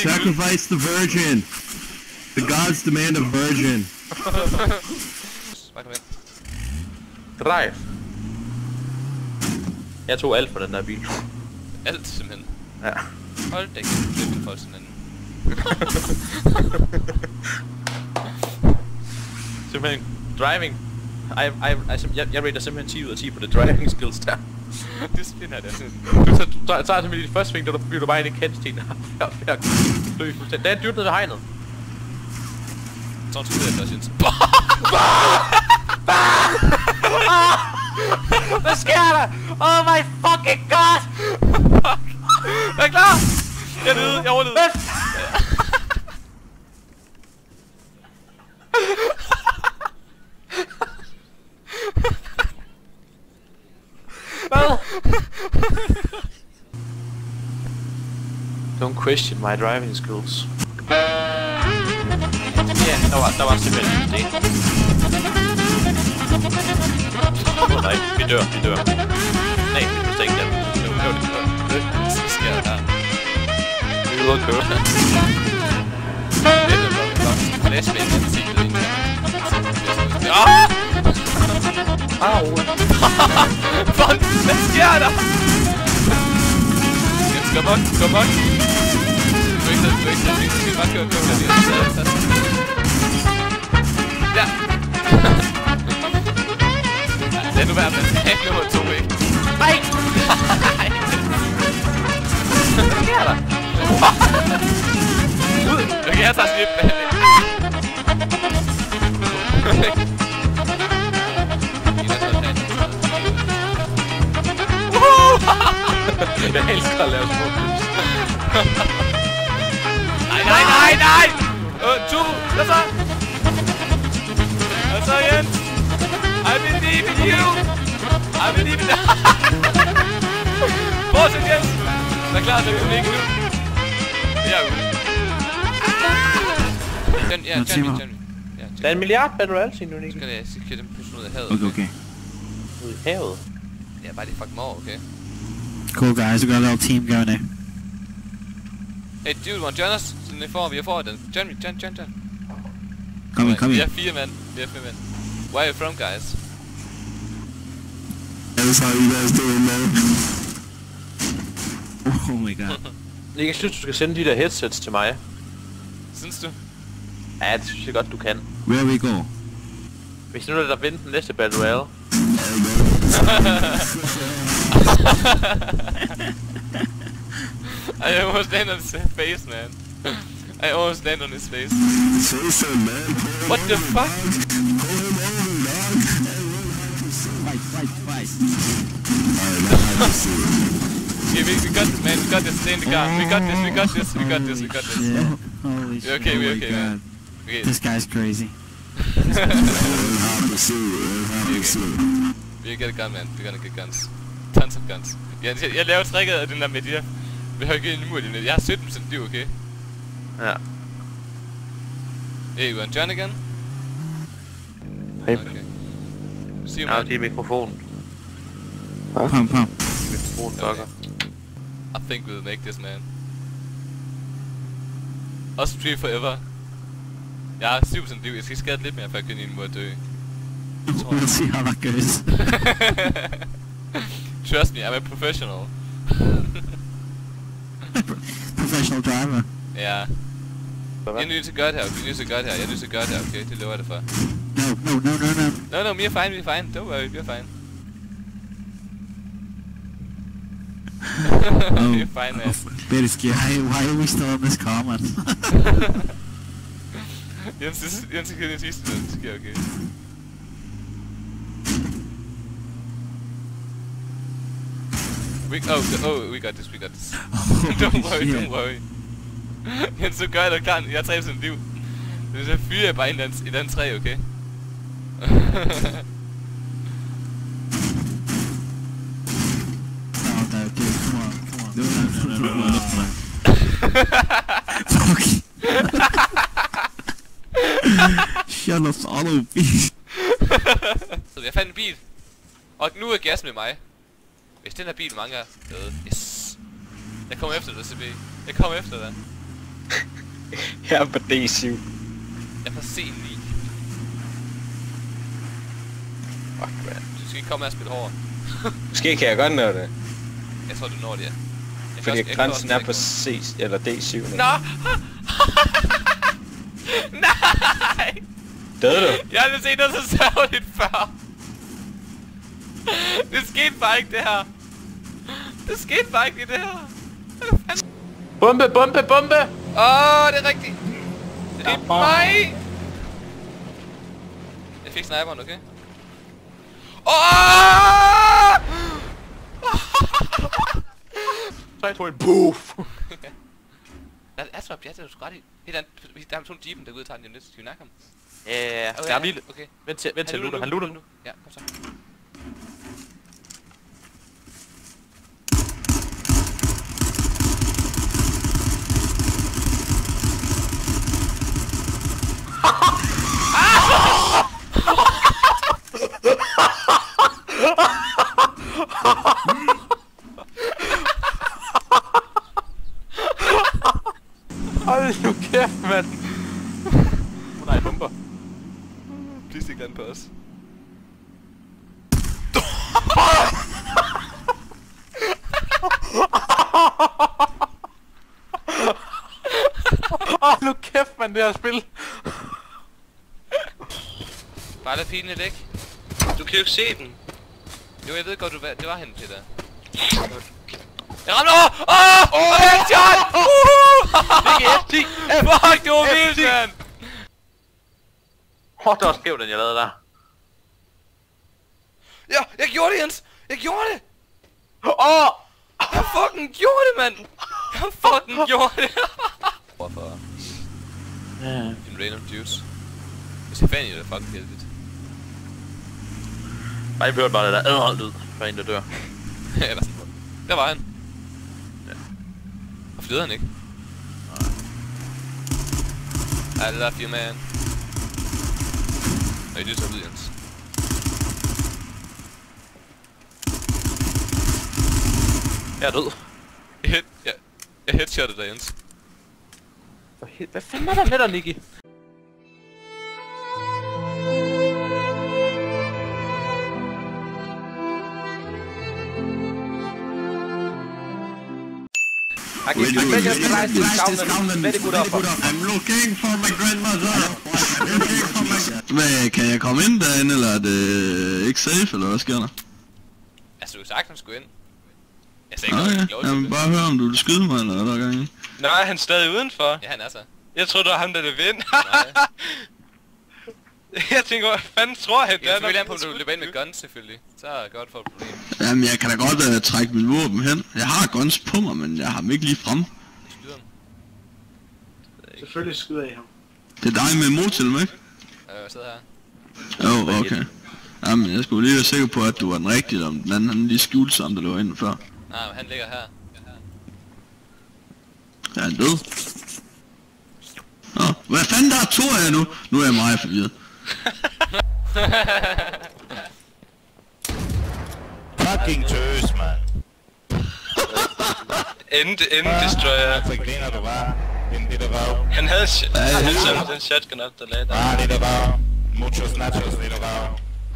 Sacrifice the virgin. The gods demand a virgin. Drive. Jeg tog alt for den der bil. Alt simpelthen. Ja. Hold da ikke for sådan en. Simpelthen driving. Jeg rater simpelthen 10 ud af 10 på det driving skills der. Det spinner det sådan. Du tager simpelthen dit første sving, da du bliver bare ind i kantstenen. Der er et dyrt nede ved hegnet. Så tror jeg først Jens. Hvad sker der? Oh my fucking god! Jeg er klar! Jeg levede, jeg overlevede. Hvad? Don't question my driving skills. Ja, der var simpelthen en sten. Nej, vi dør. Nej, vi står ikke der. Så sker der. Vi er ude at køre. Det er bare flot. Flashback er det sigtet ind. Au. Fuck, hvad sker der? Jens, kom on. Du er ikke så fint. Du skal bare køre der. Ja. Lad nu være med at nummer 2, ikke? Nej! Hvad sker der? Okay, jeg tager slip. Jeg elsker at lave små clips. Nej! 2, hvad så? Hvad så, Jens? I believe in you! I believe in you! Fortsæt, Jens! Der er klar til at komme ikke nu. Det er ude. Tjern. Der er en milliard battle royale, siger du ikke? Så skal dem pusse ud af havet. Okay. Ud i havet? Ja, bare lige fuck dem over, okay? Cool guys, we got a little team going there. Hey dude, want to join us? Vi er foran den. Join me. Come Vi here. er 4 mand. Where are you from, guys? That's how you guys doing, man. Oh my god. Jeg synes, du skal sende de der headsets til mig. Synes du? Ja, det synes jeg godt, du kan. Where we go? Hvis nu er der vinder den næste battle royale. I almost landed on his face, man. I almost landed on his face. Say so, man. What the fuck? Fight. Okay, we got this, man. We got this. Stay in the car. We got this. Yeah. Holy shit. Okay, we oh my okay, god. man. Okay. This guy's crazy. We get a gun, man. We're gonna get guns. Tons of guns. Jeg laver tricket af den der med de der. Vi har ikke en imod det. Jeg har 17% liv, okay? Ja. Hey, you want John again? Hey. Okay. See you, Ja, man. det er mikrofonen. Pump. Mikrofonen dokker. I think we'll make this, man. Us three forever. Jeg har 7% liv. Jeg skal skade lidt mere, før jeg kan ind mod at dø. We'll see how that goes. Trust me, I'm a professional. Professional driver. Ja. Jeg er nødt til godt her. Jeg er nødt til godt her, okay? Det lover jeg dig for. No. No, we are fine. Don't worry, we are fine. We're fine, man. Beresky, why are we still on this car, man? Jens kan det sidste, det sker okay. We got this. Don't worry. Jens, så gør jeg dig klar. Jeg har 3% liv. Så fyrer jeg bare i den træ, okay? No, Fuck. Shut up, follow me. Så jeg fandt en bil. Og nu er gas med mig. Hvis den her bil mangler. Yes. Jeg kommer efter dig, CB. Jeg kommer efter dig. Jeg er på D7. Jeg er på C9. Fuck, man. Du skal ikke komme med at spille hårdere. Måske kan jeg godt nå det. Jeg tror, du når det, ja. Fordi grænsen er på C eller D7. Nå! Nej! Døde du? Jeg har aldrig set noget så sørgeligt før. Det skete bare ikke, det her. Det skete bare ikke, det her. Bombe, bombe, bombe! Åh, det er rigtigt. Det er mig! Jeg fik sniperen, okay? Åh! 3, 2, 1, boof! Ja, det er sgu ret i. Hey, der er sådan jeepen, der går ud og tager den hjem lidt. Skal vi nakke ham? Ja, Okay, der er lige... okay. Vent til, han lutter nu. Ja, kom så. Hold nu kæft, mand! Nej, bomber. Please ikke lande på os. Nu kæft, mand, det her spil! Bare lad pilen væk. Du kan jo ikke se den. Jo, jeg ved godt, det var hende, Peter. Jeg ramte over! Headshot! Det er Fuck, det var vildt, mand! det var skævt, den jeg lavede der. Ja, jeg gjorde det, Jens! Jeg gjorde det! Åh! Jeg fucking gjorde det, mand! Jeg fucking gjorde det! Hvorfor? En random dudes. Hvis jeg fandt i det, fucking heldigt. Bare jeg hørte bare det der lyd for en, der dør. Eller sådan noget. Der var han. Hvorfor leder han ikke? I love you, man. Og I lytter ud, Jens. Jeg er død. Jeg headshottede dig, Jens. Hvad fanden er der med dig, Nicky? I'm looking for my grandmother. Hvad, kan jeg komme ind derinde, eller er det ikke safe, eller hvad sker der? Altså, du sagde, han skulle ind. Jeg sagde ikke, Okay, lov til jeg vil det. bare høre, om du vil skyde mig, eller hvad der er gang i. Nej, han er stadig udenfor. Ja, han er så. Jeg troede, det var ham, der løb ind. Nej. Jeg tænker, hvad fanden tror han? Det er selvfølgelig an på, om du løber ind med guns, selvfølgelig. Så er det godt for et problem. Jamen, jeg kan da godt trække min våben hen. Jeg har guns på mig, men jeg har dem ikke lige frem. Skyder ham. Selvfølgelig skyder I ham. Det er dig med motorhjelm, ikke? Jeg sidder her. Jo, okay. Jamen, jeg skulle lige være sikker på, at du var den rigtige, om den anden han lige skjulte sig, om der lå inde før. Nej, men han ligger her. Er han død? Nå, hvad fanden der er to af jer nu? Nu er jeg meget forvirret. Fucking tøs, man. End destroyer. Så griner du bare. Din lille røv. Han havde Ja. den shotgun op, der lagde der. Bare lille røv. Muchos nachos, lille røv.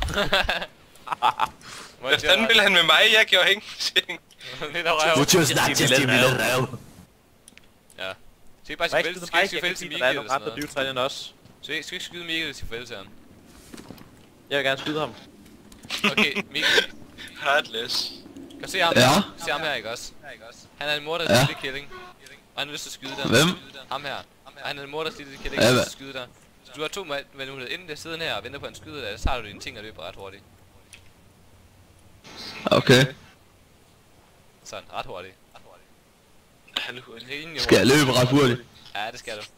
Hvad fanden ville han med mig? Jeg gjorde ingenting. Lidt af røv. Muchos nachos, din lille røv. Ja. Skal I bare sige farvel, skal I sige farvel til Mikkel eller sådan noget? Dyvtrænen også. Så I skal ikke skyde Mikkel og sige farvel til ham. Jeg vil gerne skyde ham. Okay, Mikkel. Heartless. Kan du se ham Ja. her? Se ham her, ikke også? Han er en mor, der Ja. lille killing. Og han har lyst til at skyde dig. Hvem? Ham her. Og han er en mor, der lille killing, Ja, og har hvad? lyst til at skyde dig. Så du har to muligheder. Inden det sidder her og venter på, at han skyder dig, så tager du dine ting og løber ret hurtigt. Okay. Sådan, ret hurtigt. Han er hurtig. Rimelig Skal jeg hurtigt. løbe ret hurtigt? Ja, det skal du.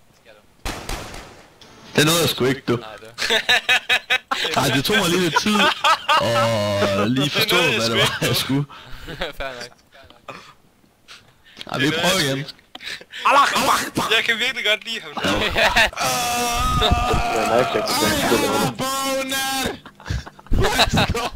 Det nåede jeg sgu ikke, du. Nej, det. Nej, det tog mig lige lidt tid. Og lige forstå, Det nåede jeg hvad det sgu var, jeg skulle. Fair nok. Ej, vi prøver igen. Jeg kan virkelig godt lide ham. Boner! Let's go!